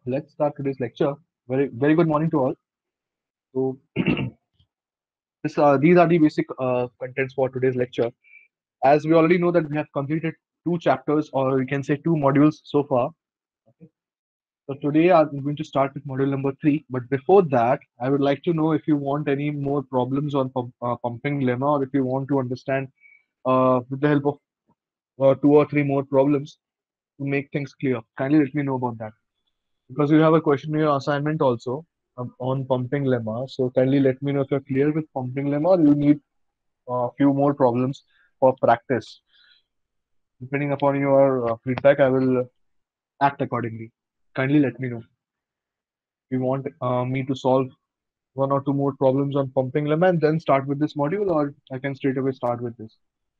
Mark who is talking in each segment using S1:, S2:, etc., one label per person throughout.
S1: let's start today's lecture. Very good morning to all. So, these are the basic contents for today's lecture. As we already know that we have completed two chapters, or we can say two modules so far. Okay. So today I'm going to start with module number three. But before that, I would like to know if you want any more problems on pumping lemma, or if you want to understand with the help of two or three more problems to make things clear. Kindly let me know about that. Because you have a question in your assignment also on pumping lemma. So kindly let me know if you're clear with pumping lemma or you need a few more problems for practice. Depending upon your feedback, I will act accordingly. Kindly let me know if you want me to solve one or two more problems on pumping lemma and then start with this module, or I can straight away start with this.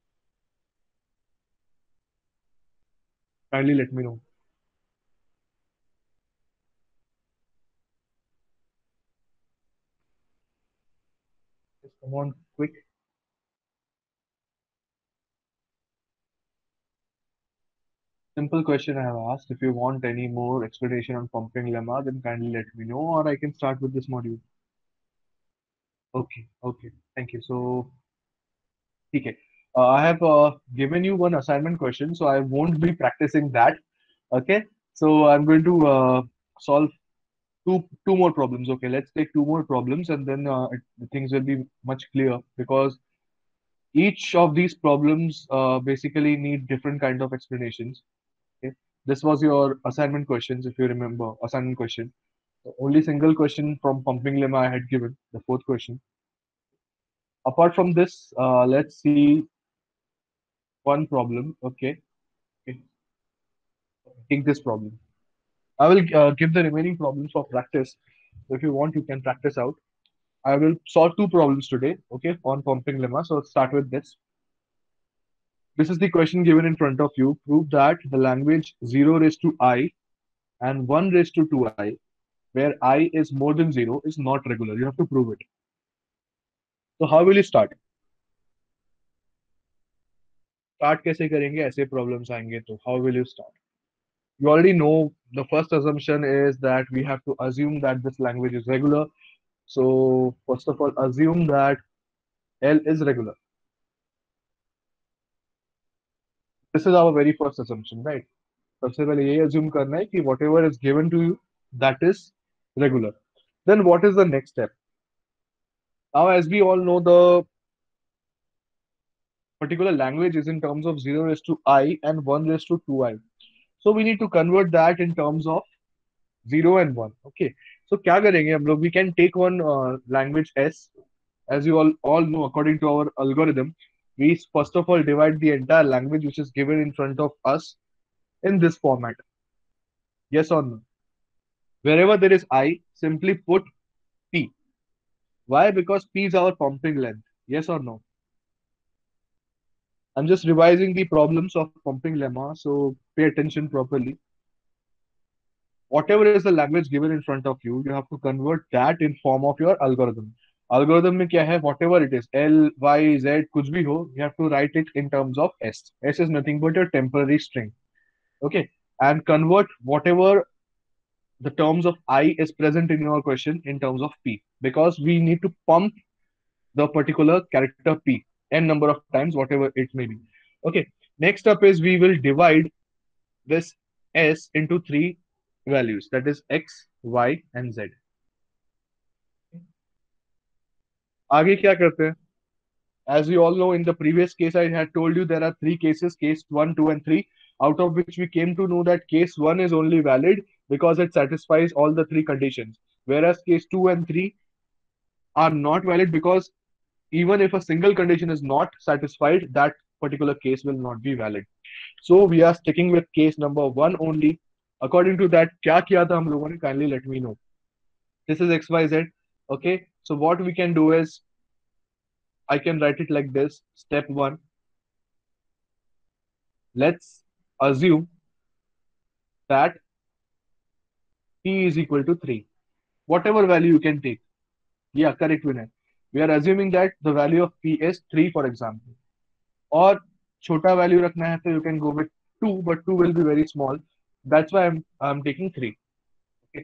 S1: Kindly let me know. Just come on quick. Simple question I have asked. If you want any more explanation on pumping lemma, then kindly let me know, or I can start with this module. Okay, okay. Thank you. So, okay. I have given you one assignment question, so I won't be practicing that. Okay. So I'm going to solve two more problems. Okay, let's take two more problems, and then the things will be much clearer because each of these problems basically need different kind of explanations. Okay. This was your assignment questions, if you remember, assignment question. The only single question from pumping lemma I had given, the fourth question. Apart from this, let's see one problem. Okay. Okay. Take this problem. I will give the remaining problems for practice. So if you want, you can practice out. I will solve two problems today, okay, on pumping lemma. So let's start with this. This is the question given in front of you. Prove that the language 0 raised to I and 1 raised to 2I, where I is more than 0, is not regular. You have to prove it. So how will you start? Start कैसे करेंगे ऐसे problems आएंगे तो how will you start? You already know the first assumption is that we have to assume that this language is regular. So first of all, assume that L is regular. This is our very first assumption, right? सबसे पहले ये assume करना है कि whatever is given to you, that is regular. Then what is the next step? Now, as we all know, the particular language is in terms of 0 raised to I and 1 raised to 2I. So we need to convert that in terms of 0 and 1. Okay. So क्या करेंगे हम लोग? We can take one language S. As you all know, according to our algorithm, we first of all divide the entire language which is given in front of us in this format. Yes or no? Wherever there is I, simply put P. Why? Because P is our pumping length. Yes or no? I'm just revising the problems of pumping lemma, so pay attention properly. Whatever is the language given in front of you, you have to convert that in form of your algorithm. Algorithm में क्या है? Whatever it is, L, Y, Z, कुछ भी हो, you have to write it in terms of S. S is nothing but a temporary string. Okay, and convert whatever the terms of I is present in your question in terms of P, because we need to pump the particular character P n number of times, whatever it may be. Okay, next up is we will divide this S into three values, that is X, Y, and Z. आगे क्या करते हैं? As we all know, in the previous case, I had told you there are three cases, case 1, 2, and 3, out of which we came to know that case 1 is only valid because it satisfies all the three conditions, whereas case 2 and 3 are not valid because even if a single condition is not satisfied, that particular case will not be valid. So we are sticking with case number 1 only. According to that, क्या किया था हम लोगों ने? Kindly let me know. This is XYZ. Okay. So what we can do is I can write it like this. Step 1. Let's assume that P is equal to 3. Whatever value you can take. Yeah, correct, Vinay. We are assuming that the value of P is 3, for example. Or छोटा value रखना है तो you can go with 2, but 2 will be very small. That's why I'm taking 3. Okay.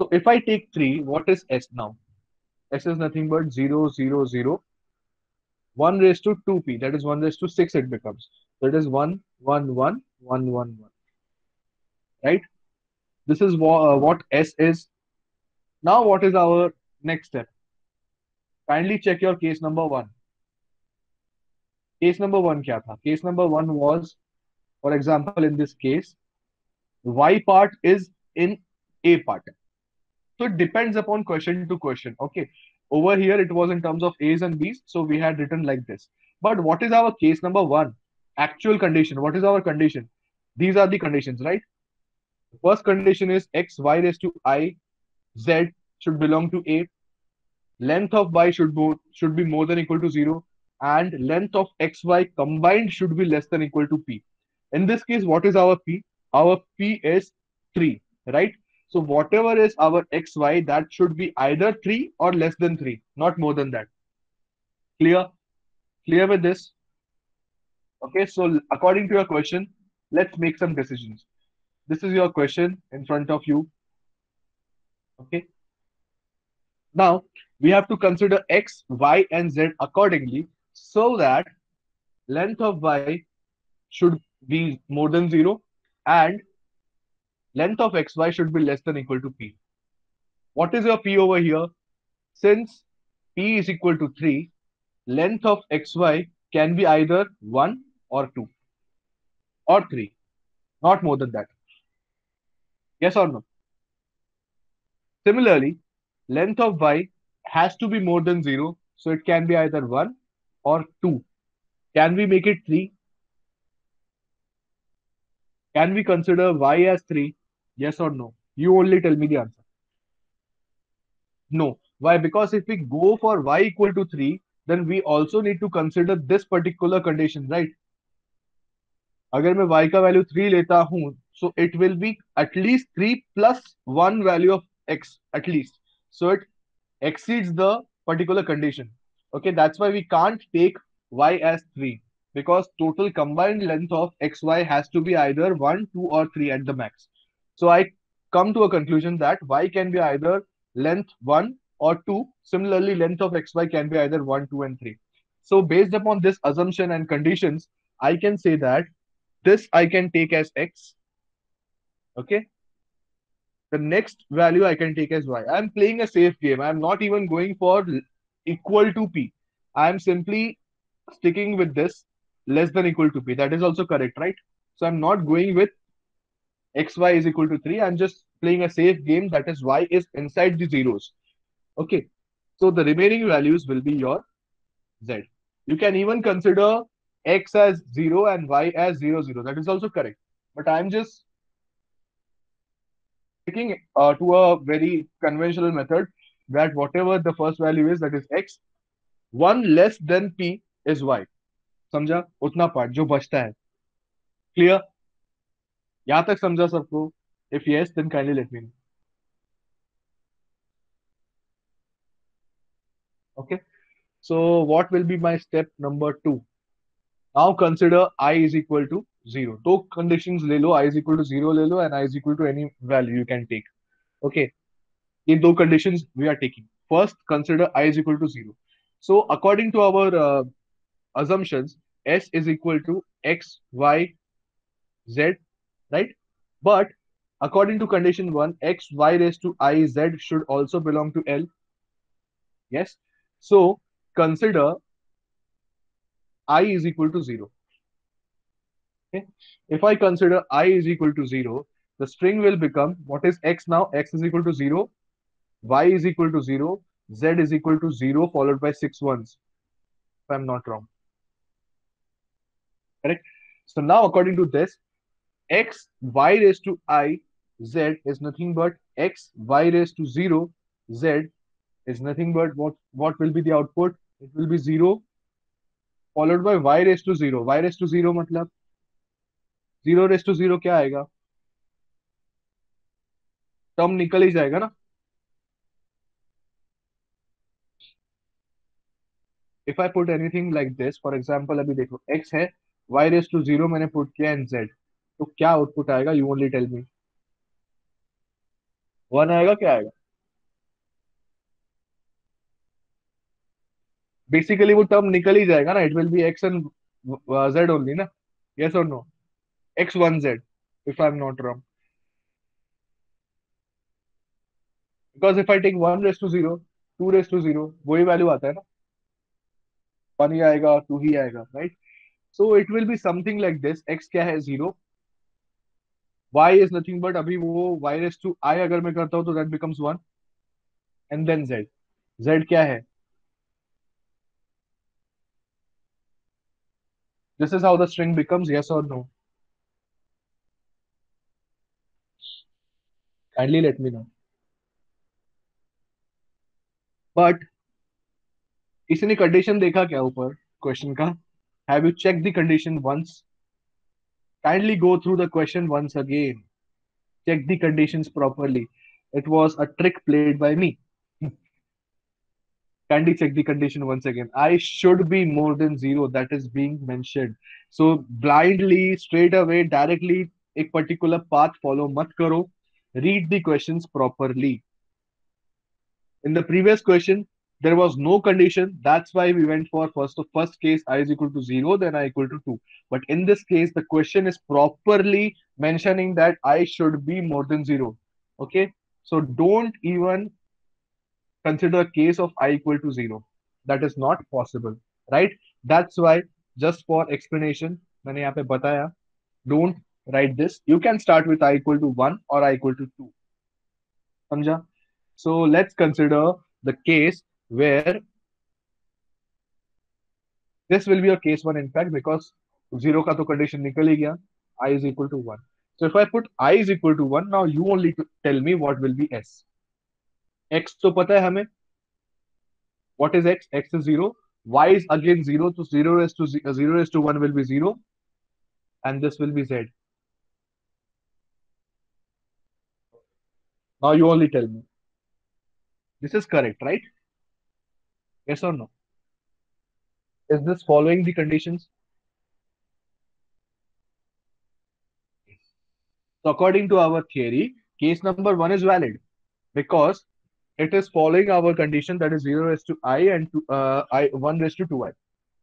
S1: So if I take 3, what is S now? S is nothing but 0, 0, 0. 1 raised to 2p, that is 1 raised to 6 it becomes. So it is 1, 1, 1, 1, 1, 1. Right? This is what S is. Now what is our next step? Kindly check your case number 1. Case number 1 क्या था? Case number 1 was, for example, in this case, Y part is in A part. So it depends upon question to question. Okay. Over here, it was in terms of A's and B's. So we had written like this. But what is our case number 1? Actual condition. What is our condition? These are the conditions, right? First condition is x, y raised to I, z should belong to A. Length of y should be more than equal to 0. And length of xy combined should be less than equal to p. In this case, what is our p? Our p is 3, right? So whatever is our xy, that should be either 3 or less than 3, not more than that. Clear? Clear with this? Okay, so according to your question, let's make some decisions. This is your question in front of you. Okay. Now we have to consider x, y, and z accordingly so that length of y should be more than 0 and length of xy should be less than equal to p. What is your p over here? Since p is equal to 3, length of xy can be either 1 or 2 or 3, not more than that. Yes or no? Similarly, length of y has to be more than 0, so it can be either 1 or 2. Can we make it 3? Can we consider y as 3? Yes or no? You only tell me the answer. No. Why? Because if we go for y equal to 3, then we also need to consider this particular condition, right? अगर मैं y का value 3 लेता हूं, so it will be at least 3 plus 1 value of x at least. So it exceeds the particular condition. Okay, that's why we can't take y as 3 because total combined length of xy has to be either 1, 2, or 3 at the max. So I come to a conclusion that y can be either length 1 or 2. Similarly, length of xy can be either 1, 2, and 3. So based upon this assumption and conditions, I can say that this I can take as x. Okay. The next value I can take as y. I'm playing a safe game. I'm not even going for equal to p. I'm simply sticking with this less than equal to p. That is also correct, right? So I'm not going with xy is equal to 3. I'm just playing a safe game, that is y is inside the zeros. Okay. So the remaining values will be your z. You can even consider x as 0 and y as 0, 0. That is also correct. But I'm just sticking to a very conventional method that whatever the first value is, that is x, 1 less than p is y. समझा? उतना part जो बचता है. Clear? यहाँ तक समझा सबको? If yes, then kindly let me know. Okay. So what will be my step number 2? Now consider I is equal to 0. दो conditions ले लो, I is equal to 0 ले लो and I is equal to any value you can take. Okay. In दो conditions we are taking. First, consider I is equal to 0. So according to our assumptions, S is equal to X, Y, Z, right? But according to condition 1, X, Y raised to I, Z should also belong to L. Yes. So consider I is equal to 0. Okay. If I consider I is equal to 0, the string will become, what is X now? X is equal to 0, Y is equal to 0, Z is equal to 0 followed by 6 ones, if I'm not wrong. Correct? So now according to this, x y raised to I z is nothing but x y raised to 0 z is nothing but what will be the output? It will be 0 followed by y raised to 0. Y raised to 0 मतलब 0 raised to 0 क्या आएगा? Term निकल ही जाएगा ना. If I put anything like this, for example, अभी देखो x है, y raised to 0 मैंने put किया and z, तो क्या आउटपुट आएगा? You only tell me. One आएगा, क्या आएगा? बेसिकली वो टर्म निकल ही जाएगा ना, it will be X and Z only ना. यस और no? X one Z, if I am not wrong. Because if I take one raise to zero, two raise to zero, वही value आता है ना. वन ही आएगा, two ही आएगा, right? So it will be something like this. X क्या है? Zero. Y is nothing but, अभी वो वाई रेस टू आई अगर मैं करता हूँ तो that becomes one. And then Z. Z क्या है? This is how the string becomes. Yes और no? Kindly let me know. But किसी ने कंडीशन देखा क्या ऊपर क्वेश्चन का? Have you check the condition once? Kindly go through the question once again. Check the conditions properly. It was a trick played by me. Kindly check the condition once again. I should be more than zero. That is being mentioned. So blindly, straight away, directly, एक particular path follow मत करो. Read the questions properly. In the previous question, there was no condition. That's why we went for first case I is equal to zero, then I equal to two. But in this case, the question is properly mentioning that I should be more than zero. Okay, so don't even consider a case of I equal to zero. That is not possible, right? That's why, just for explanation, मैंने यहाँ पे बताया, don't write this. You can start with I equal to one or I equal to two. समझा? So let's consider the case where this will be a case one, in fact, because zero का तो condition निकल ही गया. I is equal to one. So if I put I is equal to one, now you only tell me what will be S. X तो पता है हमें. What is X? X is zero. Y is again zero. So zero raised to one will be zero, and this will be Z. Now you only tell me. This is correct, right? Yes or no? Is this following the conditions? So according to our theory, case number one is valid because it is following our condition, that is 0 raised to I and I 1 raised to 2I.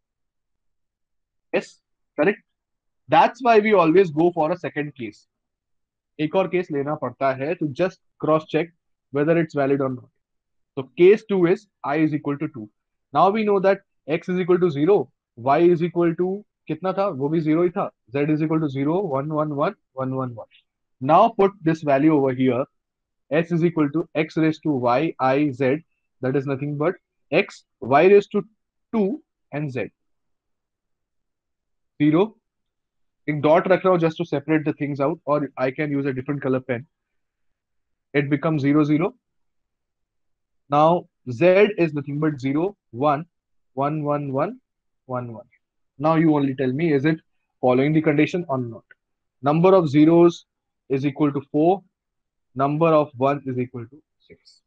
S1: Yes, correct. That's why we always go for a second case. एक और case लेना पड़ता है to just cross check whether it's valid or not. So case 2 is I is equal to 2. Now we know that x is equal to 0, y is equal to कितना था? वो भी 0 ही था. Z is equal to 0, 1, 1, 1, 1, 1, 1. Now put this value over here. S is equal to x raised to y, I, z. That is nothing but x, y raised to 2 and z. 0. एक dot रख रहा हूँ just to separate the things out, or I can use a different color pen. It becomes 0, 0. Now z is nothing but 0, 1, 1, 1, 1, 1, 1. Now you only tell me, is it following the condition or not? Number of zeros is equal to 4. Number of 1 is equal to 6.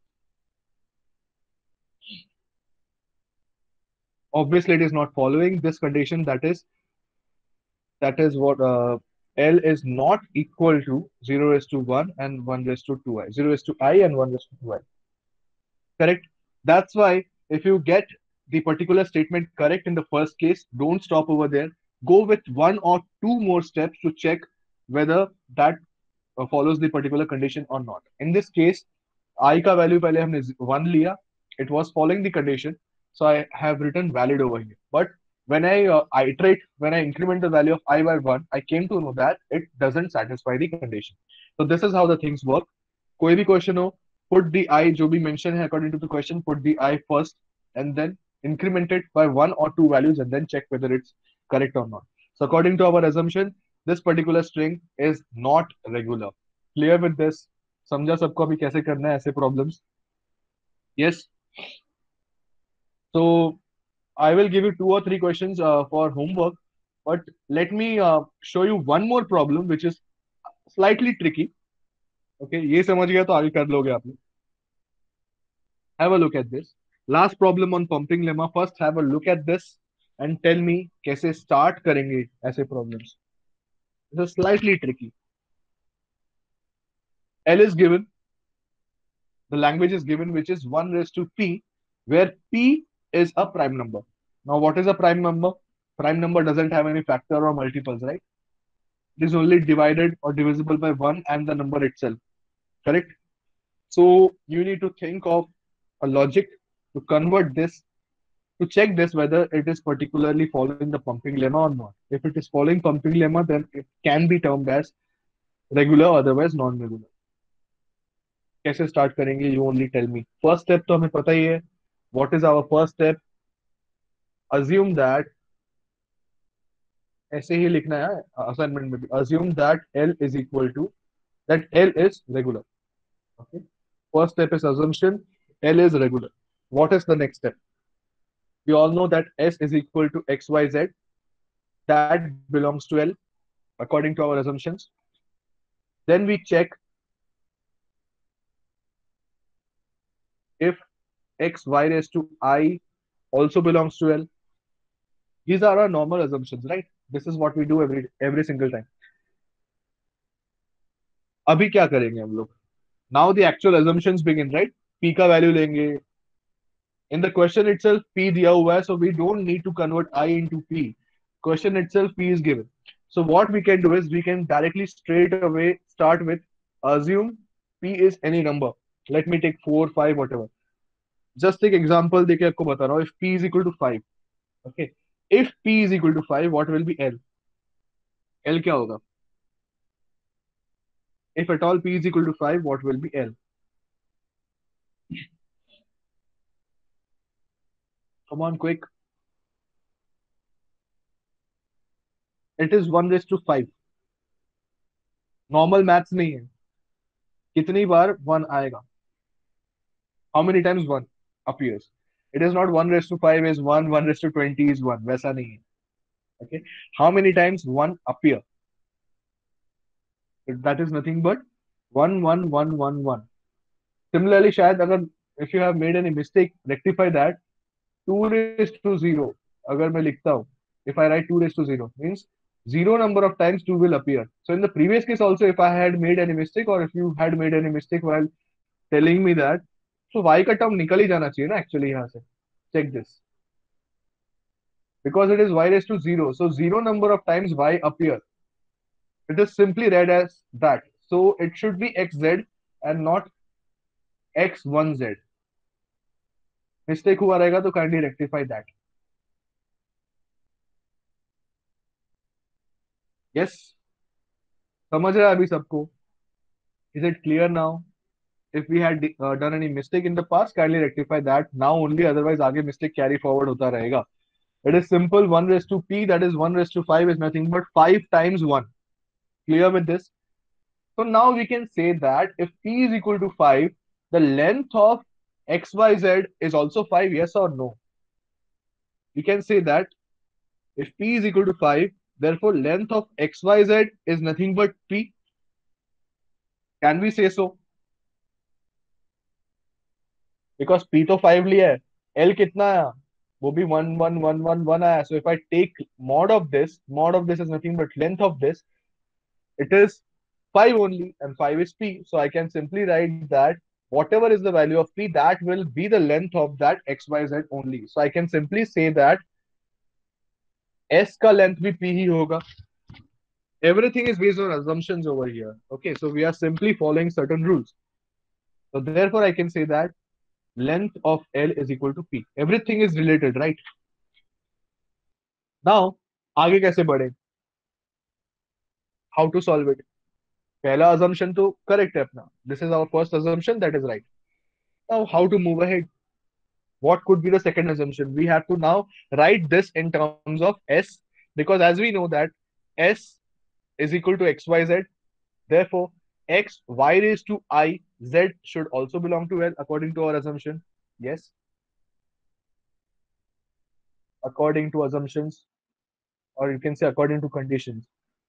S1: Obviously, it is not following this condition. That is what L is not equal to 0 raised to 1 and 1 raised to 2i. 0 raised to I and 1 raised to 2i. Correct? That's why if you get the particular statement correct in the first case, don't stop over there. Go with one or two more steps to check whether that follows the particular condition or not. In this case, I का value पहले हमने 1 लिया. It was following the condition. So I have written valid over here. But when I iterate, when I increment the value of I by 1, I came to know that it doesn't satisfy the condition. So this is how the things work. कोई भी question हो, put the I जो भी mention है according to the question, put the I first and then increment it by one or two values and then check whether it's correct or not. So according to our assumption, this particular string is not regular. Clear with this? समझा सबको अभी कैसे करना है ऐसे problems? Yes. So I will give you two or three questions for homework, but let me show you one more problem which is slightly tricky. Okay, ये समझ गया तो आगे कर लोगे आप लोग. Have a look at this. Last problem on pumping lemma. First, have a look at this and tell me कैसे start करेंगे ऐसे problems. This is slightly tricky. L is given. the language is given, which is 1 raised to p, where p is a prime number. Now, what is a prime number? Prime number doesn't have any factor or multiples, right? It is only divided or divisible by 1 and the number itself, correct? So you need to think of a logic to convert this, to check this whether it is particularly following the pumping lemma or not. If it is following pumping lemma, then it can be termed as regular, otherwise non-regular. कैसे start करेंगे, you only tell me. First step तो हमें पता ही है. What is our first step? Assume that, ऐसे ही लिखना है असाइनमेंट में भी, assume that L is equal to, that L is regular. Okay, first step is assumption L is regular. What is the next step? We all know that S is equal to XYZ. That belongs to L according to our assumptions. Then we check if X, Y raised to I also belongs to L. These are our normal assumptions, right? This is what we do every single time. अभी क्या करेंगे हम लोग? Now the actual assumptions begin, right? P का value लेंगे. In the question itself, P दिया हुआ है, so we don't need to convert I into P. Question itself, P is given. So what we can do is we can directly straight away start with assume P is any number. Let me take 4, 5, whatever. Just take example देके आपको बता रहा हूँ. If P is equal to 5, okay. If P is equal to 5, what will be L? L क्या होगा? If at all P is equal to 5, what will be L? Come on, quick. It is 1 raised to 5. Normal maths नहीं है. कितनी बार 1 आएगा? How many times 1 appears? It is not 1 raised to 5 is 1, 1 raised to 20 is 1. वैसा नहीं है. Okay. How many times 1 appear? That is nothing but 1, 1, 1, 1, 1. Similarly, शायद अगर if you have made any mistake, rectify that. 2 raised to 0. अगर मैं लिखता हूँ, if I write 2 raised to 0, means 0 number of times 2 will appear. So in the previous case also, if I had made any mistake or if you had made any mistake while telling me that, so y का term निकल ही जाना चाहिए ना actually यहाँ से. Check this. Because it is y raised to 0. So 0 number of times y appear. It is simply read as that. So it should be xz and not x1z. Mistake हुआ रहेगा तो kindly rectify that. Yes. समझ रहा है अभी सबको? Is it clear now? If we had done any mistake in the past, kindly rectify that now only. Otherwise, आगे mistake carry forward होता रहेगा. It is simple. 1 raised to p, that is 1 raised to 5 is nothing but 5 times 1. Clear with this? So now we can say that if p is equal to 5, the length of xyz is also 5, yes or no? We can say that if p is equal to 5, therefore length of xyz is nothing but p. Can we say so? Because p तो 5 लिया है, l कितना आया? वो भी 1 1 1 1 1 आया. So if I take mod of this is nothing but length of this, it is 5 only, and 5 is p. So I can simply write that whatever is the value of p, that will be the length of that xyz only. So I can simply say that s का length भी p ही होगा. Everything is based on assumptions over here. Okay, so we are simply following certain rules. So therefore I can say that length of L is equal to P. Everything is related, right? Now, आगे कैसे बढ़े? How to solve it? पहला assumption तो correct है अपना. This is our first assumption, that is right. Now, how to move ahead? What could be the second assumption? We have to now write this in terms of S, because as we know that S is equal to XYZ. Therefore, X, Y raised to I, Z should also belong to L according to our assumption. Yes. According to assumptions, or you can say according to conditions.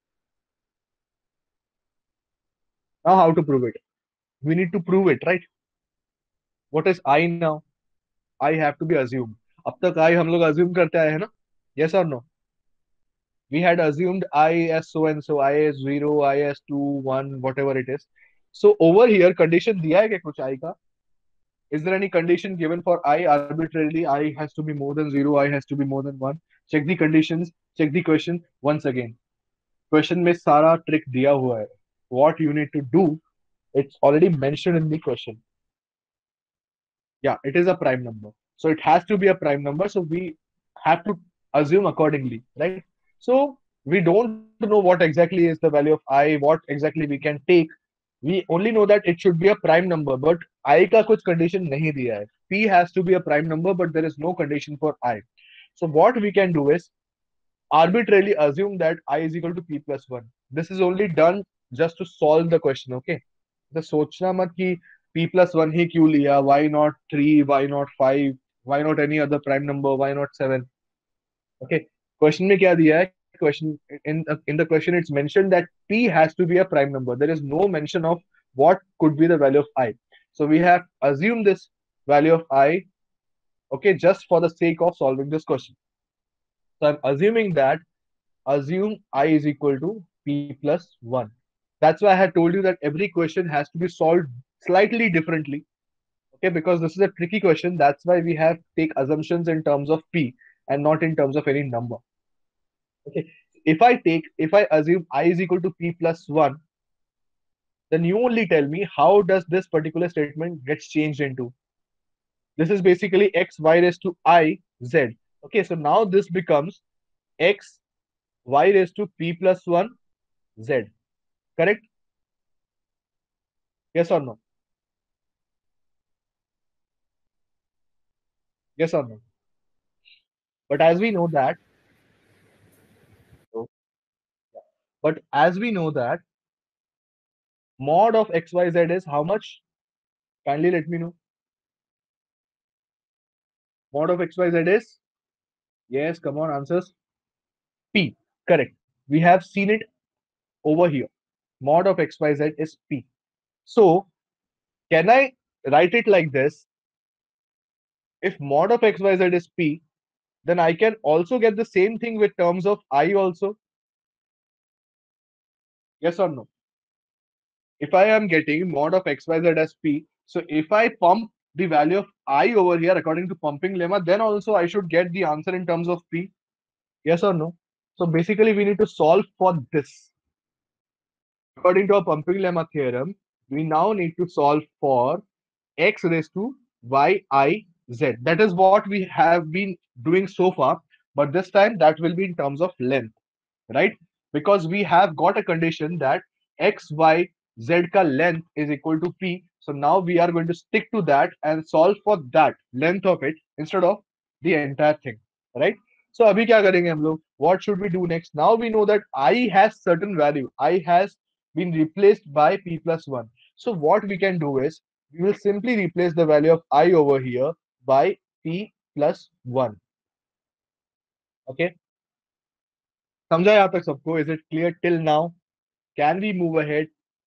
S1: Now, how to prove it? We need to prove it, right? What is I now? I have to be assumed. अब तक I हम लोग assume करते आए हैं ना? Yes or no? We had assumed I as so and so, I as 0, I as 2, 1, whatever it is. So over here condition दिया है क्या कुछ I का? Is there any condition given for I arbitrarily? I has to be more than 0, I has to be more than 1. Check the conditions, check the question once again. Question में सारा trick दिया हुआ है. What you need to do, it's already mentioned in the question. Yeah, it is a prime number. So it has to be a prime number. So we have to assume accordingly, right? So we don't know what exactly is the value of I, what exactly we can take. We only know that it should be a prime number, but I का कुछ condition नहीं दिया है. P has to be a prime number, but there is no condition for I. So what we can do is arbitrarily assume that I is equal to P plus 1. This is only done just to solve the question, okay? तो सोचना मत कि P plus 1 ही क्यों लिया, why not 3, why not 5, why not any other prime number, why not 7? Okay, question में क्या दिया है? Question in the question it's mentioned that P has to be a prime number. There is no mention of what could be the value of I. So we have assumed this value of I, okay, just for the sake of solving this question. So I'm assuming that assume I is equal to P plus 1. That's why I had told you that every question has to be solved slightly differently. Okay, because this is a tricky question. That's why we have take assumptions in terms of P and not in terms of any number. Okay, if I assume I is equal to P plus 1, then you only tell me how does this particular statement gets changed into. This is basically x y raised to I z. Okay, so now this becomes x y raised to P plus 1 z. Correct? Yes or no? Yes or no? But as we know that, so, but as we know that mod of xyz is how much? Kindly let me know. Mod of xyz is, yes, come on, answers. P. Correct. We have seen it over here. Mod of xyz is P. So can I write it like this? If mod of xyz is P, then I can also get the same thing with terms of I also. Yes or no? If I am getting mod of xyz as P, so if I pump the value of I over here according to pumping lemma, then also I should get the answer in terms of P. Yes or no? So basically we need to solve for this. According to our pumping lemma theorem, we now need to solve for x raised to yi z. That is what we have been doing so far, but this time that will be in terms of length, right? Because we have got a condition that x, y, z ka length is equal to p. So now we are going to stick to that and solve for that length of it instead of the entire thing, right? So अभी क्या करेंगे हम लोग? What should we do next? Now we know that I has certain value. I has been replaced by p plus 1. So what we can do is we will simply replace the value of I over here by p plus 1. Okay. समझा यहाँ तक सबको? Is it clear till now? Can we move ahead?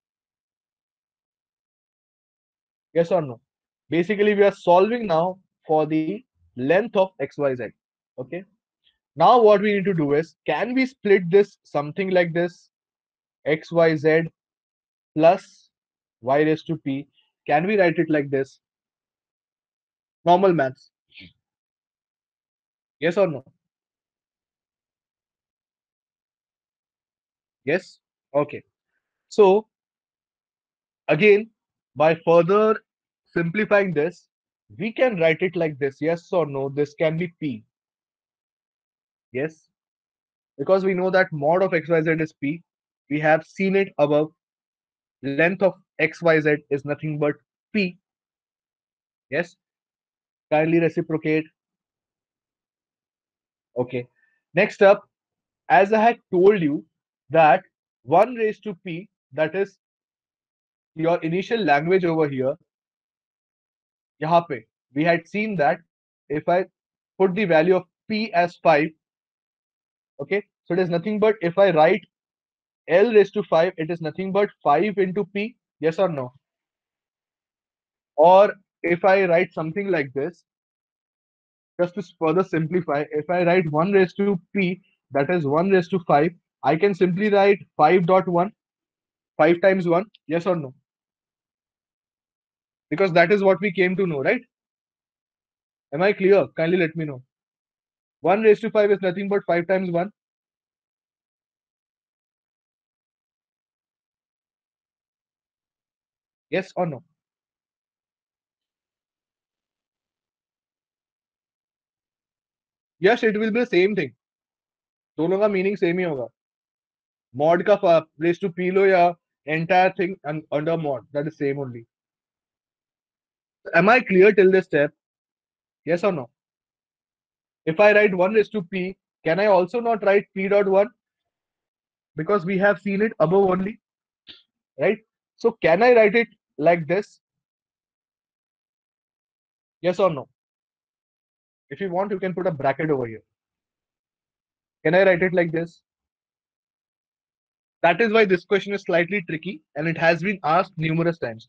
S1: Yes or no? Basically, we are solving now for the length of xyz. Okay. Now what we need to do is, can we split this something like this? xyz plus y raised to p. Can we write it like this? Normal maths. Yes or no? Yes? Okay. So again, by further simplifying this, we can write it like this. Yes or no? This can be p. Yes. Because we know that mod of xyz is p. We have seen it above. Length of xyz is nothing but p. Yes. Kindly reciprocate. Okay. Next up, as I had told you that 1 raised to p, that is your initial language over here, यहाँ पे, we had seen that if I put the value of p as 5, okay, so it is nothing but if I write L raised to 5, it is nothing but 5 into p, yes or no? Or if I write something like this, just to further simplify, if I write 1 raised to p, that is 1 raised to 5, I can simply write 5 dot 1, 5 times 1, yes or no? Because that is what we came to know, right? Am I clear? Kindly let me know. 1 raised to 5 is nothing but 5 times 1. Yes or no? Yes, it will be the same thing. दोनों का meaning same ही होगा. Mod का raise to P low या entire thing and under mod, that is same only. Am I clear till this step? Yes or no? If I write 1 raised to p, can I also not write p dot 1? Because we have seen it above only, right? So can I write it like this? Yes or no? If you want, you can put a bracket over here. Can I write it like this? That is why this question is slightly tricky and it has been asked numerous times.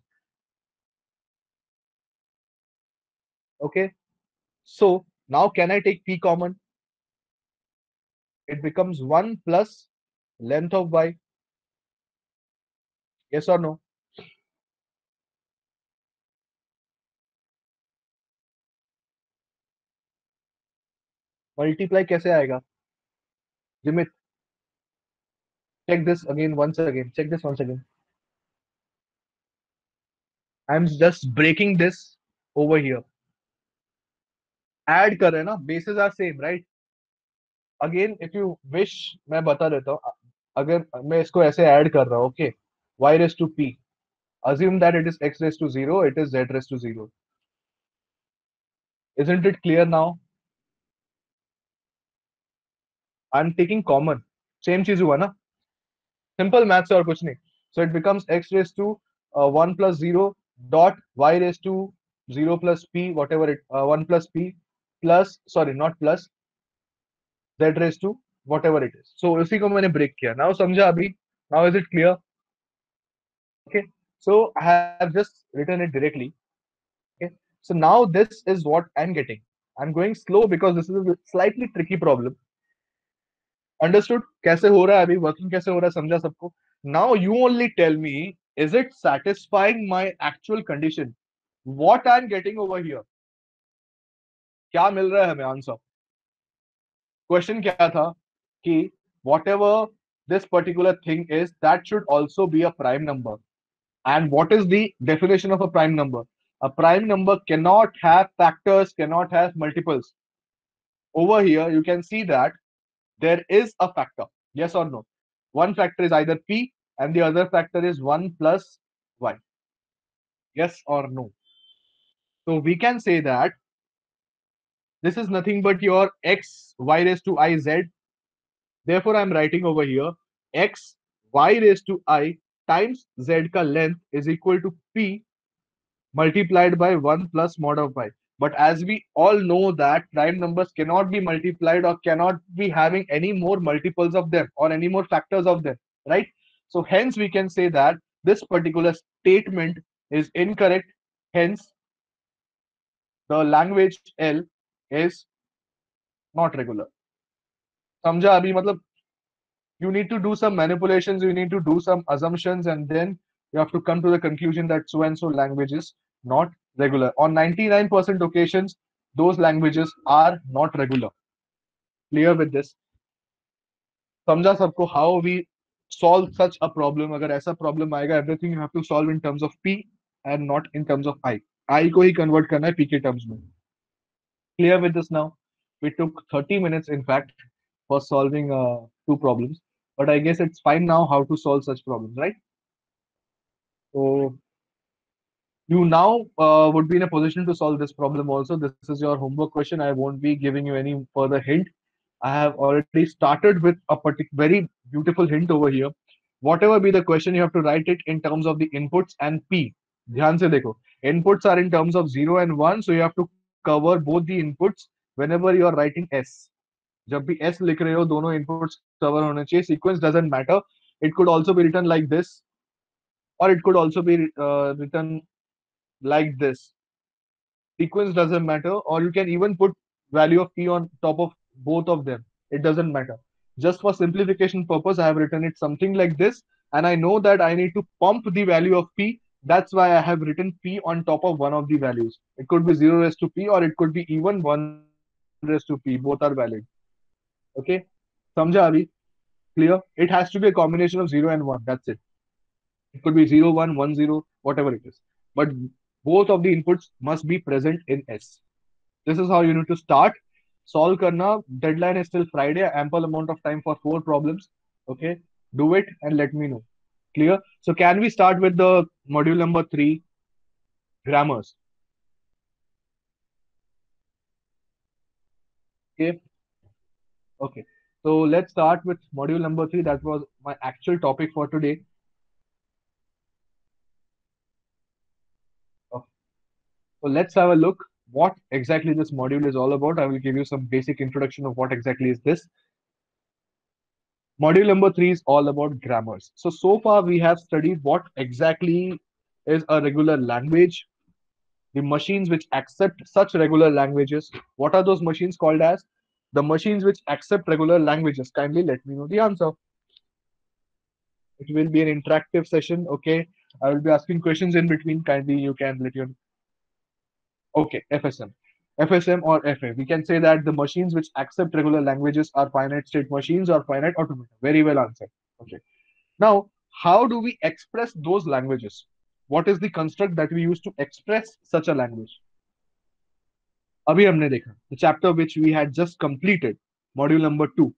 S1: Okay. So now can I take p common? It becomes 1 plus length of y. Yes or no? Multiply कैसे आएगा? Jimit, check this again once again. Check this once again. I'm just breaking this over here. Add कर रहे हैं ना? Bases are same, right? Again, if you wish, मैं बता देता हूँ. अगर मैं इसको ऐसे ऐड कर रहा हूँ, okay? Y raised to p. Assume that it is x raised to 0, it is z raised to 0. Isn't it clear now? I'm taking common. Same चीज हुआ ना? Simple maths और कुछ नहीं. So it becomes x raised to 1 plus 0 dot y raised to 0 plus p, whatever it, 1 plus p plus, sorry, not plus, z raised to whatever it is. So उसी को मैंने break किया. Now समझा अभी? Now is it clear? Okay. So I have just written it directly. Okay. So now this is what I'm getting. I'm going slow because this is a slightly tricky problem. Understood? कैसे हो रहा है अभी working कैसे हो रहा है समझा सबको. Now you only tell me, is it satisfying my actual condition? What I'm getting over here? क्या मिल रहा है हमें आंसर? क्वेश्चन क्या था कि whatever this particular thing is, that should also be a prime number. And what is the definition of a prime number? A prime number cannot have factors, cannot have multiples. Over here, you can see that there is a factor. Yes or no? One factor is either p and the other factor is 1 plus y. Yes or no? So we can say that this is nothing but your x y raised to I z. Therefore, I'm writing over here x y raised to I times z ka length is equal to p multiplied by 1 plus mod of y. But as we all know that prime numbers cannot be multiplied or cannot be having any more multiples of them or any more factors of them, right? So hence we can say that this particular statement is incorrect. Hence, the language L is not regular. समझा अभी मतलब you need to do some manipulations, you need to do some assumptions, and then you have to come to the conclusion that so and so language is not regular. On 99% occasions, those languages are not regular. Clear with this? समझा सबको how we solve such a problem? अगर ऐसा problem आएगा, everything you have to solve in terms of p and not in terms of I को ही convert करना है p के terms में. Clear with this now? We took 30 minutes, in fact, for solving two problems, but I guess it's fine now how to solve such problems, right? So you now would be in a position to solve this problem also. This is your homework question. I won't be giving you any further hint. I have already started with a very beautiful hint over here. Whatever be the question, you have to write it in terms of the inputs and P. ध्यान से देखो. Inputs are in terms of 0 and 1, so you have to cover both the inputs whenever you are writing S. जब भी S लिख रहे हो दोनों inputs cover होने चाहिए. Sequence doesn't matter. It could also be written like this, or it could also be written like this. Sequence doesn't matter, or you can even put value of p on top of both of them. It doesn't matter. Just for simplification purpose, I have written it something like this, and I know that I need to pump the value of p That's why I have written p on top of one of the values. It could be 0 raised to p or it could be even 1 raised to p. Both are valid. Okay? Samjha abhi? Clear? It has to be a combination of 0 and 1. That's it. It could be 0, 1, 1, 0, whatever it is. But both of the inputs must be present in S. This is how you need to start. Solve karna. Deadline is still Friday. Ample amount of time for 4 problems. Okay? Do it and let me know. Clear? So can we start with the module number 3, grammars? Okay? Okay. So let's start with module number 3. That was my actual topic for today. Okay. So let's have a look what exactly this module is all about. I will give you some basic introduction of what exactly is this. Module number 3 is all about grammars. So far we have studied what exactly is a regular language, the machines which accept such regular languages. What are those machines called as? The machines which accept regular languages. Kindly let me know the answer. It will be an interactive session. Okay. I will be asking questions in between. Kindly you can let your okay, FSM. FSM or FA. We can say that the machines which accept regular languages are finite state machines or finite automata. Very well answered. Okay. Now, how do we express those languages? What is the construct that we use to express such a language? अभी हमने देखा the chapter which we had just completed, module number 2.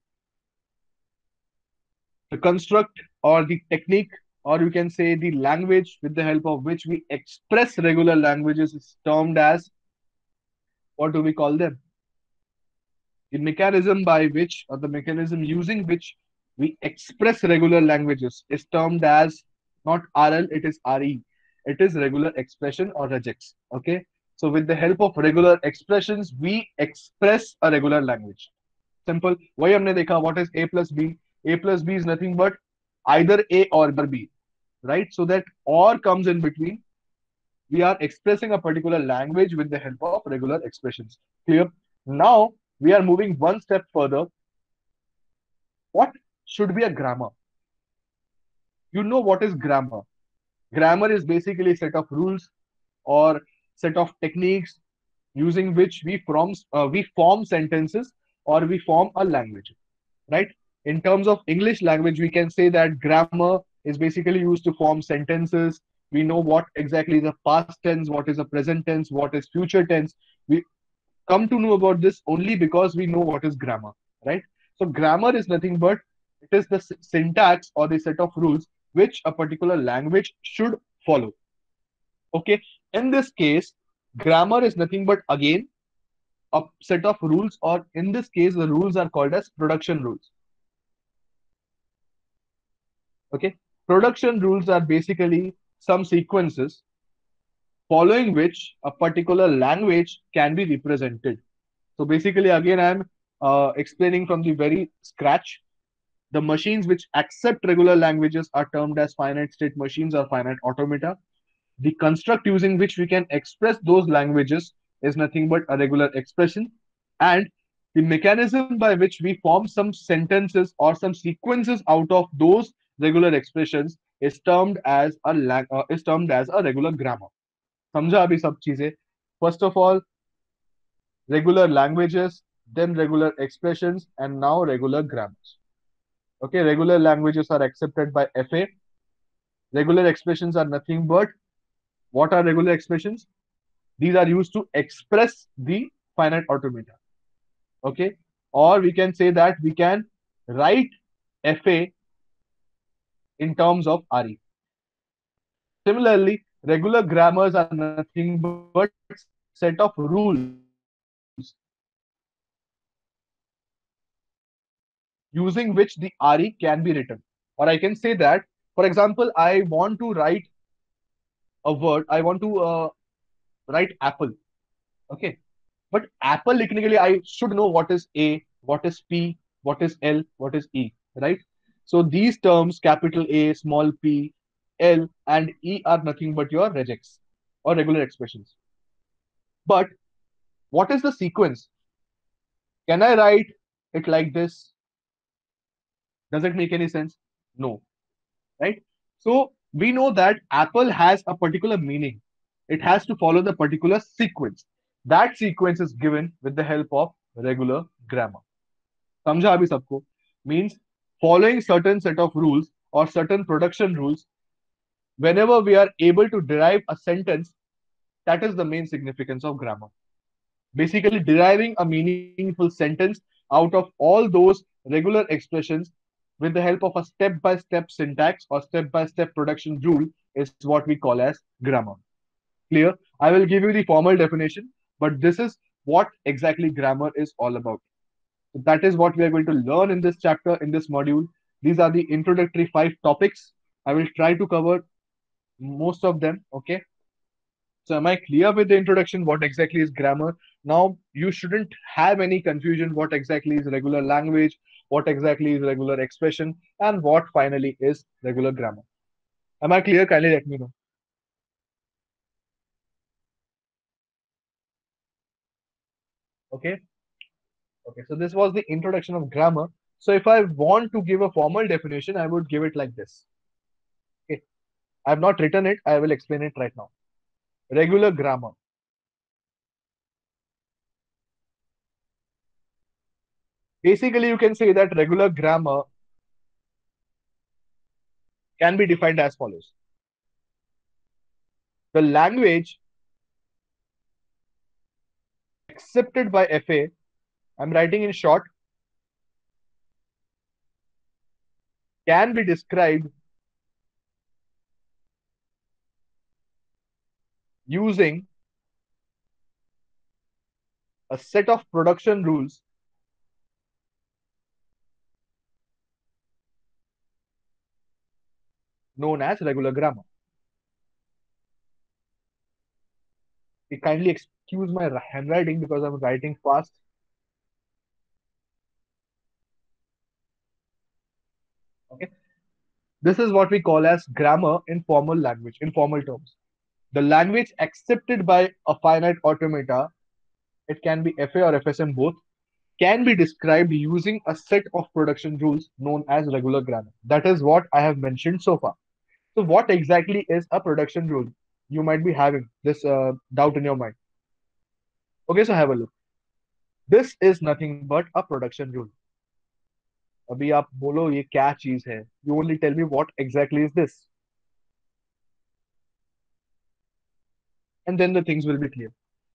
S1: The construct or the technique, or you can say the language with the help of which we express regular languages is termed as, what do we call them? The mechanism by which, or the mechanism using which we express regular languages is termed as not RL, it is RE. It is regular expression or regex. Okay. So with the help of regular expressions, we express a regular language. Simple. वही हमने देखा. What is A plus B? A plus B is nothing but either A or B, right? So that or comes in between. We are expressing a particular language with the help of regular expressions. Clear? Now we are moving one step further. What should be a grammar? You know what is grammar? Grammar is basically a set of rules or set of techniques using which we form sentences or we form a language, right? In terms of English language, we can say that grammar is basically used to form sentences. We know what exactly is a past tense, what is a present tense, what is future tense. We come to know about this only because we know what is grammar, right? So grammar is nothing but it is the syntax or the set of rules which a particular language should follow. Okay. In this case, grammar is nothing but again a set of rules, or in this case, the rules are called as production rules. Okay. Production rules are basically some sequences following which a particular language can be represented. So basically, again, I'm explaining from the very scratch. The machines which accept regular languages are termed as finite state machines or finite automata. The construct using which we can express those languages is nothing but a regular expression. And the mechanism by which we form some sentences or some sequences out of those regular expressions is termed as a regular grammar. समझा अभी सब चीजें? First of all, regular languages, then regular expressions, and now regular grammars. Okay, regular languages are accepted by FA. Regular expressions are nothing but what are regular expressions? These are used to express the finite automata. Okay, or we can say that we can write FA in terms of RE. Similarly, regular grammars are nothing but set of rules using which the RE can be written. Or I can say that, for example, I want to write a word, I want to write apple. Okay. But apple लिखने के लिए I should know what is A, what is P, what is L, what is E, right? So these terms, capital A, small p, L, and E are nothing but your regex or regular expressions. But what is the sequence? Can I write it like this? Does it make any sense? No, right? So We know that apple has a particular meaning. It has to follow the particular sequence. That sequence is given with the help of regular grammar. समझा अभी सबको? Means following certain set of rules or certain production rules, whenever we are able to derive a sentence, that is the main significance of grammar. Basically deriving a meaningful sentence out of all those regular expressions with the help of a step by step syntax or step by step production rule is what we call as grammar. Clear? I will give you the formal definition, but this is what exactly grammar is all about. So that is what we are going to learn in this chapter, in this module. These are the introductory five topics. I will try to cover most of them. Okay. So am I clear with the introduction? What exactly is grammar? Now you shouldn't have any confusion. What exactly is regular language? What exactly is regular expression? And what finally is regular grammar? Am I clear? Kindly let me know. Okay. Okay. So this was the introduction of grammar. So if I want to give a formal definition, I would give it like this. Okay. I have not written it. I will explain it right now. Regular grammar. Basically, you can say that regular grammar can be defined as follows. The language accepted by FA, I'm writing in short, can be described using a set of production rules known as regular grammar. You kindly excuse my handwriting because I'm writing fast. Okay. This is what we call as grammar in formal language, in formal terms. The language accepted by a finite automata, it can be FA or FSM both, can be described using a set of production rules known as regular grammar. That is what I have mentioned so far. So, what exactly is a production rule? You might be having this doubt in your mind. Okay, so have a look. This is nothing but a production rule. अभी आप बोलो ये क्या चीज है? You only tell me what exactly is this, and then the things will be clear.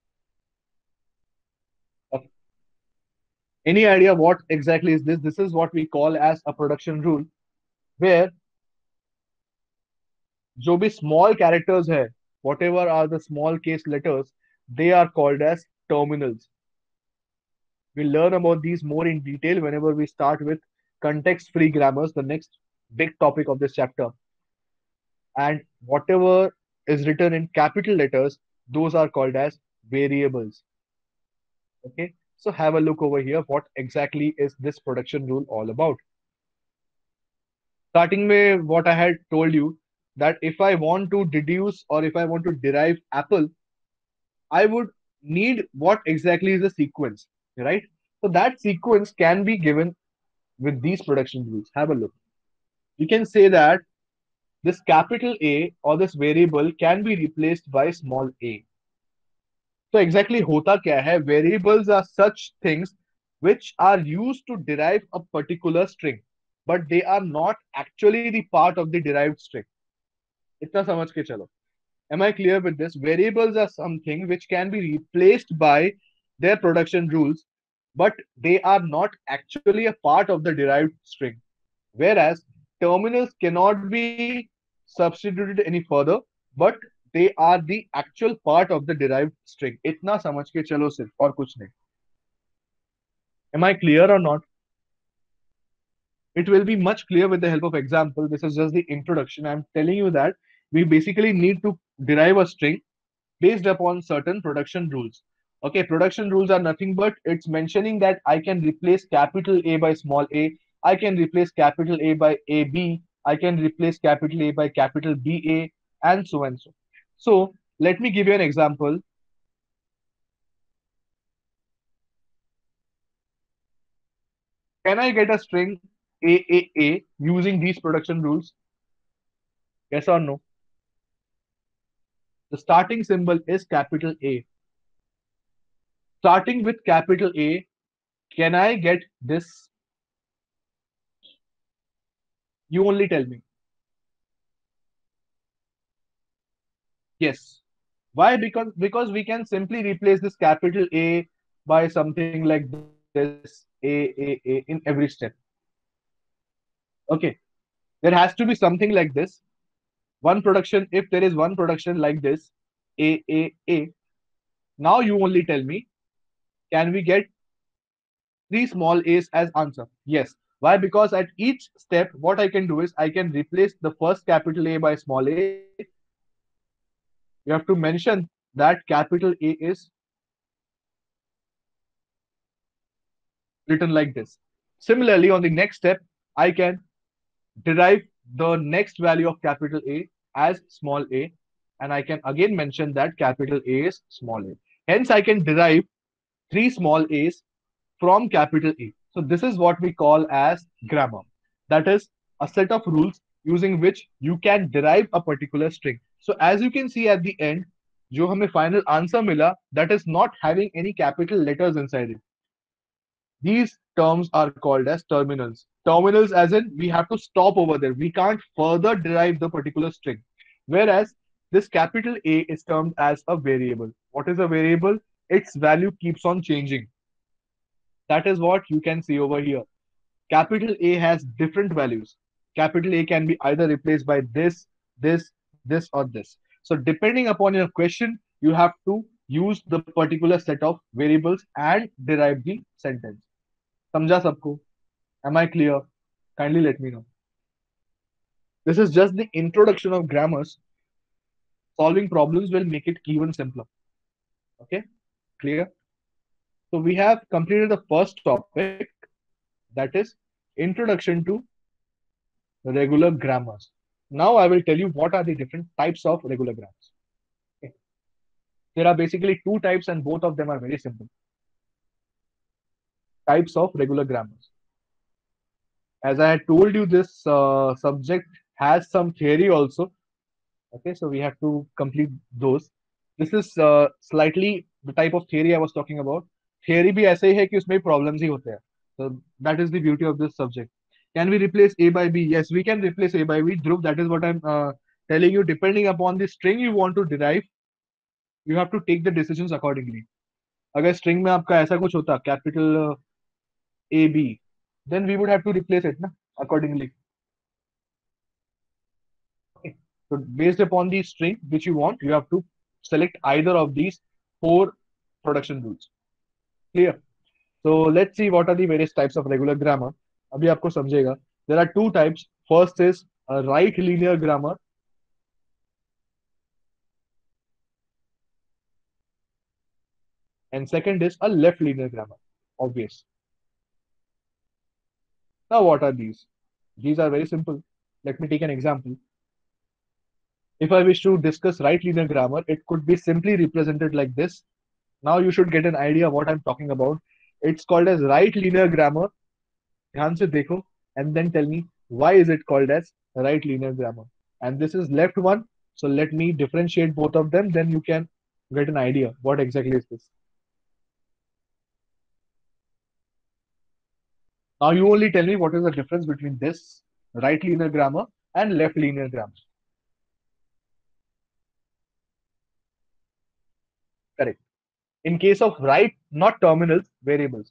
S1: Okay. Any idea what exactly is this? This is what we call as a production rule, where जो भी small characters है, whatever are the small case letters, they are called as terminals. We'll learn about these more in detail whenever we start with context free grammars, the next big topic of this chapter. And whatever is written in capital letters, those are called as variables. Okay. So have a look over here. What exactly is this production rule all about? Starting with what I had told you, that if I want to deduce or if I want to derive apple, I would need what exactly is the sequence, right? So that sequence can be given with these production rules. Have a look. You can say that this capital A or this variable can be replaced by small a. So exactly hota kya hai? Variables are such things which are used to derive a particular string, but they are not actually the part of the derived string. इतना समझ के चलो. Am I clear with this? Variables are something which can be replaced by their production rules, but they are not actually a part of the derived string. Whereas terminals cannot be substituted any further, but they are the actual part of the derived string. इतना समझ के चलो सिर्फ और कुछ नहीं. Am I clear or not? It will be much clear with the help of example. This is just the introduction. I'm telling you that we basically need to derive a string based upon certain production rules. Okay, production rules are nothing but it's mentioning that I can replace capital A by small a, I can replace capital A by AB, I can replace capital A by capital BA, and so and so. So let me give you an example. Can I get a string AAA using these production rules? Yes or no? The starting symbol is capital A. Starting with capital A, can I get this? You only tell me. Yes. Why? Because we can simply replace this capital A by something like this A in every step. Okay. There has to be something like this. One production, if there is one production like this, A. Now you only tell me, can we get three small a's as answer? Yes. Why? Because at each step, what I can do is I can replace the first capital A by small a. You have to mention that capital A is written like this. Similarly, on the next step, I can derive the next value of capital A as small a, and I can again mention that capital A is small a. Hence, I can derive three small a's from capital A. So this is what we call as grammar. That is a set of rules using which you can derive a particular string. So as you can see at the end, जो हमें final answer मिला, that is not having any capital letters inside it. These terms are called as terminals. Terminals as in we have to stop over there. We can't further derive the particular string. Whereas this capital A is termed as a variable. What is a variable? Its value keeps on changing. That is what you can see over here. Capital A has different values. Capital A can be either replaced by this, or this. So depending upon your question, you have to use the particular set of variables and derive the sentence. समझा सबको? Am I clear? Kindly let me know. This is just the introduction of grammars. Solving problems will make it even simpler. Okay? Clear? So we have completed the first topic, that is introduction to regular grammars. Now I will tell you what are the different types of regular grammars. Okay. There are basically two types and both of them are very simple. Types of regular grammars. As I had told you, this subject has some theory also. Okay, so we have to complete those. This is slightly the type of theory I was talking about. Theory भी ऐसे ही है कि उसमें problems ही होते हैं. So that is the beauty of this subject. Can we replace A by B? Yes, we can replace A by B. Dhruv, that is what I'm telling you. Depending upon the string you want to derive, you have to take the decisions accordingly. अगर string में आपका ऐसा कुछ होता capital A B, then we would have to replace it ना accordingly. Okay. So based upon the string which you want, you have to select either of these four production rules. Clear? So let's see what are the various types of regular grammar. अभी आपको समझेगा. There are two types. First is a right linear grammar. And second is a left linear grammar. Obvious. Now what are these? These are very simple. Let me take an example. If I wish to discuss right linear grammar, it could be simply represented like this. Now you should get an idea what I'm talking about. It's called as right linear grammar. ध्यान से देखो and then tell me why is it called as right linear grammar. And this is left one. So let me differentiate both of them. Then you can get an idea what exactly is this. Now you only tell me what is the difference between this right linear grammar and left linear grammar. Correct. In case of right, not terminals, variables.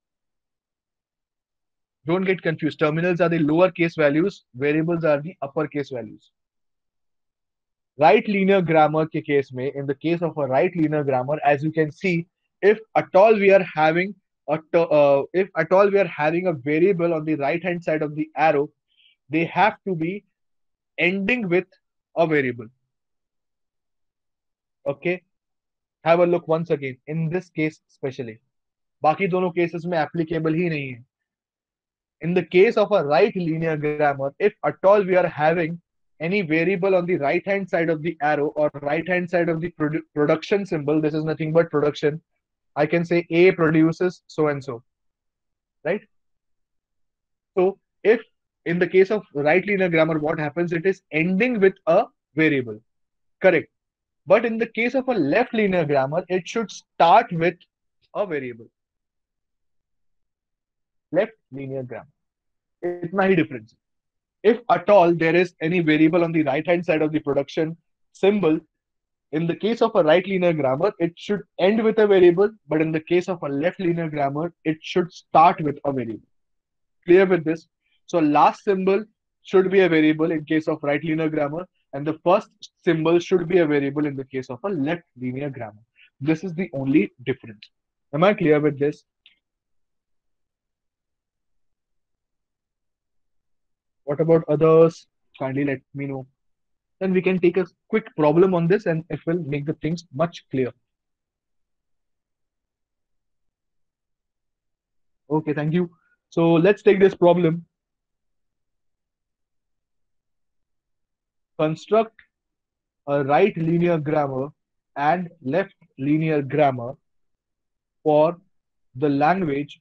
S1: Don't get confused. Terminals are the lowercase values, variables are the uppercase values. Right linear grammar के case में, in the case of a right linear grammar, as you can see, if at all we are having if at all we are having a variable on the right hand side of the arrow, they have to be ending with a variable. Okay, have a look once again in this case especially. बाकी दोनों cases में applicable ही नहीं है. In the case of a right linear grammar, if at all we are having any variable on the right hand side of the arrow or right hand side of the production symbol, this is nothing but production. I can say A produces so and so, right? So if in the case of right linear grammar, what happens? It is ending with a variable. Correct. But in the case of a left linear grammar, it should start with a variable. Left linear grammar. इतना ही difference. If at all there is any variable on the right hand side of the production symbol, in the case of a right linear grammar, it should end with a variable, but in the case of a left linear grammar, it should start with a variable. Clear with this? So last symbol should be a variable in case of right linear grammar, and the first symbol should be a variable in the case of a left linear grammar. This is the only difference. Am I clear with this? What about others? Kindly let me know. Then we can take a quick problem on this and it will make the things much clear. Okay, thank you. So let's take this problem. Construct a right linear grammar and left linear grammar for the language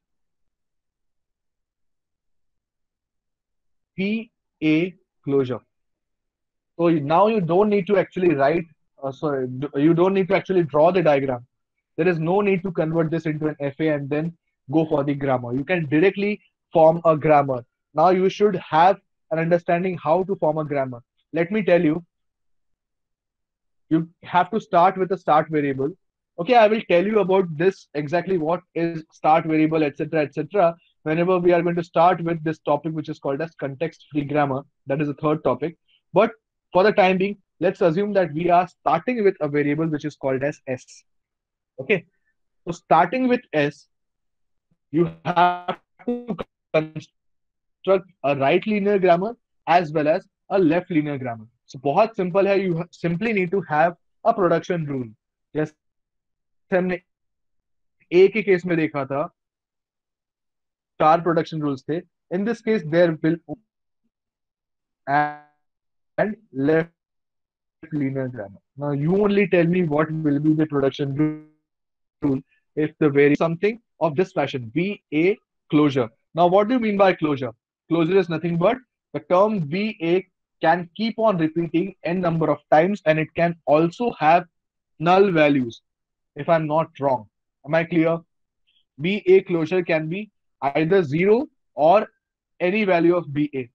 S1: VA closure. So now you don't need to actually write, you don't need to actually draw the diagram. There is no need to convert this into an FA and then go for the grammar. You can directly form a grammar. Now you should have an understanding how to form a grammar. Let me tell you, you have to start with a start variable. Okay, I will tell you about this exactly what is start variable, etc., etc. Whenever we are going to start with this topic, which is called as context-free grammar, that is the third topic. But for the time being, let's assume that we are starting with a variable which is called as s. Okay, so starting with s, you have to construct a right linear grammar as well as a left linear grammar. So बहुत simple है. You simply need to have a production rule. जैसे हमने A के case में देखा था, 4 production rules थे. In this case, there will and left linear grammar. Now you only tell me what will be the production rule if the variable is something of this fashion, VA closure. Now what do you mean by closure? Closure is nothing but the term VA can keep on repeating n number of times and it can also have null values if I'm not wrong. Am I clear? BA closure can be either 0 or any value of BA.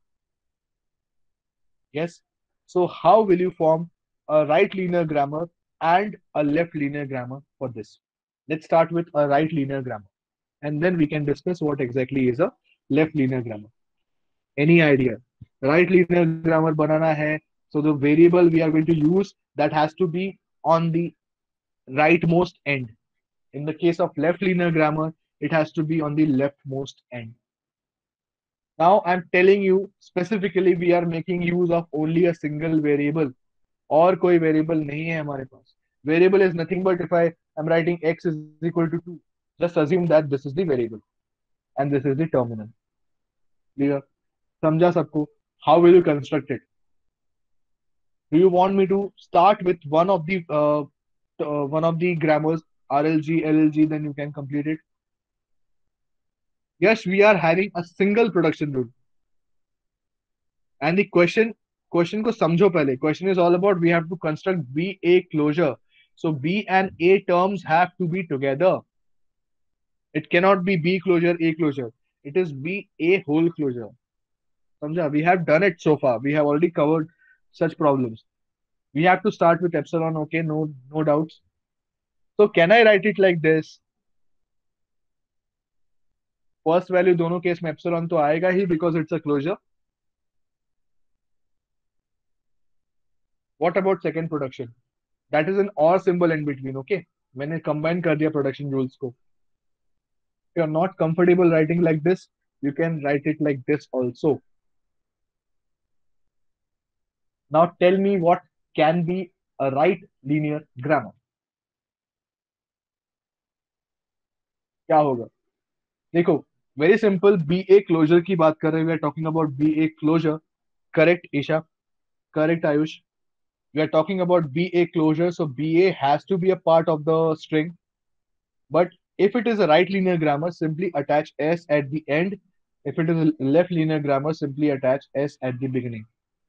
S1: Yes. So how will you form a right linear grammar and a left linear grammar for this? Let's start with a right linear grammar and then we can discuss what exactly is a left linear grammar. Any idea? Right linear grammar banana hai. So the variable we are going to use that has to be on the rightmost end. In the case of left linear grammar, it has to be on the leftmost end. Now I'm telling you specifically we are making use of only a single variable. और कोई variable नहीं है हमारे पास. Variable is nothing but if I am writing x is equal to 2, just assume that this is the variable and this is the terminal. Clear? समझा सबको? How will you construct it? Do you want me to start with one of the grammars RLG, LLG, then you can complete it? Yes, we are having a single production rule. And the question को समझो पहले. Question is all about we have to construct BA closure. So B and A terms have to be together. It cannot be B closure, A closure. It is B A whole closure. समझा? We have done it so far. We have already covered such problems. We have to start with epsilon. Okay, no doubts. So can I write it like this? First value दोनों case में epsilon तो आएगा ही because it's a closure. What about second production? That is an or symbol in between. Okay, मैंने combine कर दिया production rules को. If you're not comfortable writing like this, you can write it like this also. Now tell me what can be a right linear grammar. क्या होगा? देखो, very simple. BA closure की बात कर रहे हैं. We are talking about BA closure. Correct, Isha? Correct, Ayush? We are talking about BA closure, so BA has to be a part of the string. But if it is a right linear grammar, simply attach S at the end If it is a left linear grammar, simply attach S at the beginning.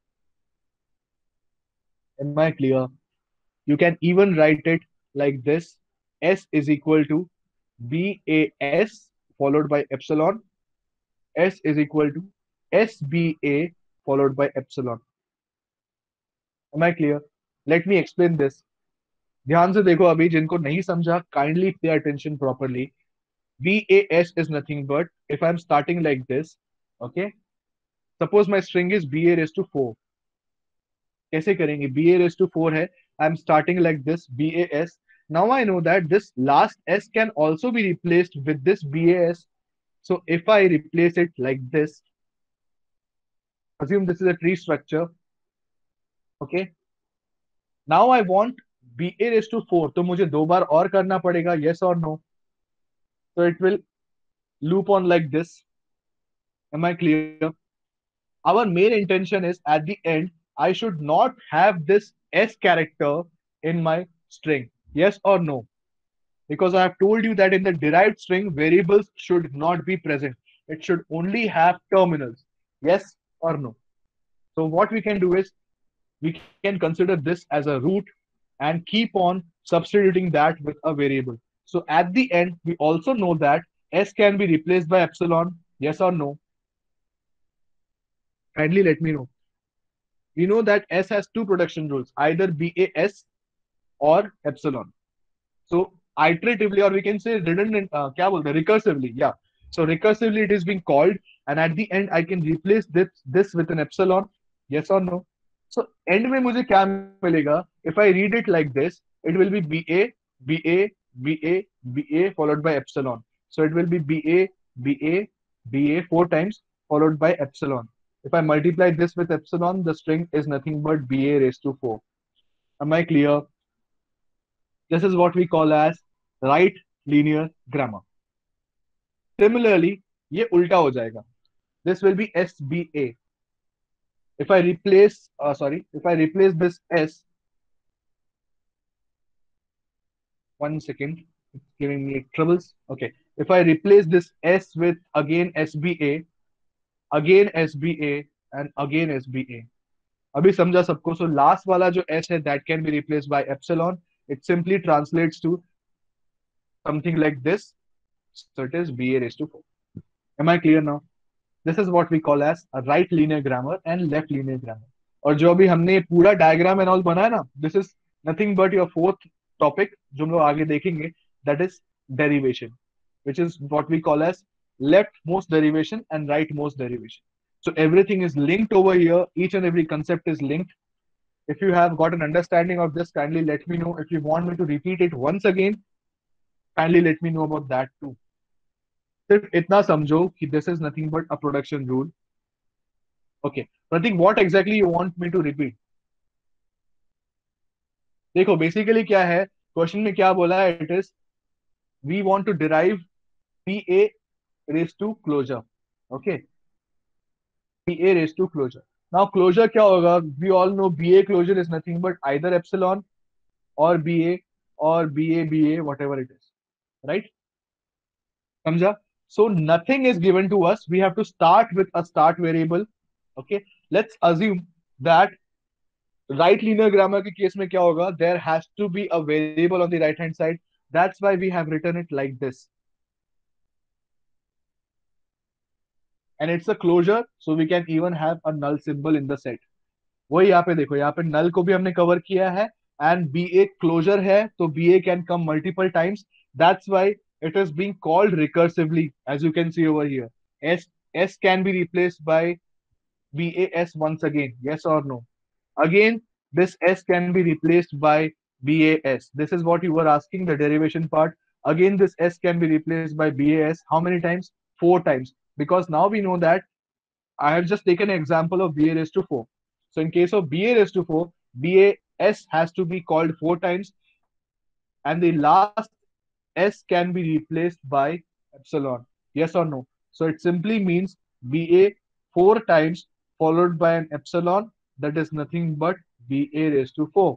S1: Am I clear? You can even write it like this. S is equal to BAS followed by epsilon. S is equal to SBA followed by epsilon. Am I clear? Let me explain this. ध्यान से देखो अभी जिनको नहीं समझा kindly pay attention properly BAS is nothing but if I'm starting like this, okay, suppose my string is BA raised to 4. कैसे करेंगे? BA raised to 4 है, I'm starting like this BAS. Now I know that this last S can also be replaced with this BAS. So if I replace it like this, assume this is a tree structure, okay. Now I want BA raised to 4, तो मुझे दो बार और करना पड़ेगा, yes or no? So it will loop on like this. Am I clear? Our main intention is at the end, I should not have this S character in my string. Yes or no? Because I have told you that in the derived string, variables should not be present. It should only have terminals. Yes or no? So what we can do is we can consider this as a root and keep on substituting that with a variable. So at the end, we also know that S can be replaced by epsilon. Yes or no? Kindly let me know. We know that S has two production rules, either BAS or epsilon. So iteratively, or we can say redundant, क्या बोलते हैं, recursively, yeah. So recursively, it is being called, and at the end, I can replace this with an epsilon. Yes or no? So end में मुझे क्या मिलेगा? If I read it like this, it will be BA, BA, BA, BA followed by epsilon. So it will be BA, BA, BA four times followed by epsilon. If I multiply this with epsilon, the string is nothing but BA raised to 4. Am I clear? This is what we call as right linear grammar. Similarly, ये उल्टा हो जाएगा. This will be SBA. If I replace this S, one second, it's giving me troubles. Okay, if I replace this S with again SBA, and again SBA. अभी समझा सबको? So last वाला जो S है, that can be replaced by epsilon. It simply translates to something like this. So it is BA raised to 4. Am I clear now? This is what we call as a right linear grammar and left linear grammar. और जो अभी हमने पूरा diagram and all बनाया ना, this is nothing but your fourth topic जो हम लोग आगे देखेंगे, that is derivation, which is what we call as leftmost derivation and rightmost derivation. So everything is linked over here. Each and every concept is linked. If you have got an understanding of this, kindly let me know. If you want me to repeat it once again, kindly let me know about that too. सिर्फ इतना समझो कि this is nothing but a production rule. Okay Prateek, what exactly you want me to repeat? देखो basically क्या है, question में क्या बोला है, it is we want to derive P A raise to closure. Okay, P A raise to closure. Now closure क्या होगा? We all know B A closure is nothing but either epsilon और B A और B A whatever it is. Right? समझा? So nothing is given to us. We have to start with a start variable. Okay. Let's assume that right linear grammar के case में क्या होगा? There has to be a variable on the right hand side. That's why we have written it like this. And it's a closure, so we can even have a null symbol in the set. वही यहाँ पे देखो, यहाँ पे null को भी हमने cover किया है, and बी ए closure है, तो B A can come multiple times. That's why it is being called recursively, as you can see over here. S can be replaced by BAS once again. Yes or no? Again, this S can be replaced by BAS. This is what you were asking, the derivation part. Again, this S can be replaced by BAS. How many times? 4 times. Because now we know that I have just taken an example of BA raised to 4. So in case of BA raised to 4, BAS has to be called 4 times, and the last S can be replaced by epsilon. Yes or no? So it simply means BA 4 times followed by an epsilon, that is nothing but BA raised to 4.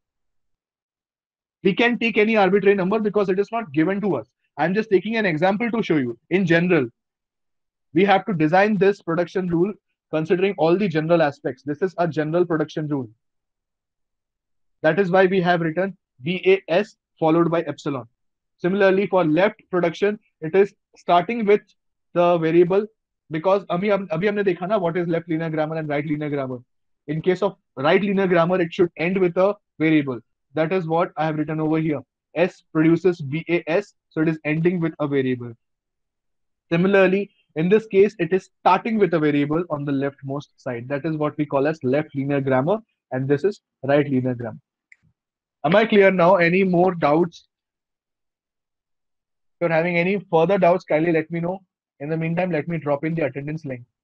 S1: We can take any arbitrary number because it is not given to us. I'm just taking an example to show you in general. We have to design this production rule considering all the general aspects. This is a general production rule. That is why we have written VAS followed by epsilon. Similarly, for left production, it is starting with the variable because अभी हमने देखा ना what is left linear grammar and right linear grammar. In case of right linear grammar, it should end with a variable. That is what I have written over here. S produces VAS, so it is ending with a variable. Similarly, in this case, it is starting with a variable on the leftmost side. That is what we call as left linear grammar, and this is right linear grammar. Am I clear now? Any more doubts? If you're having any further doubts, kindly let me know. In the meantime, let me drop in the attendance link.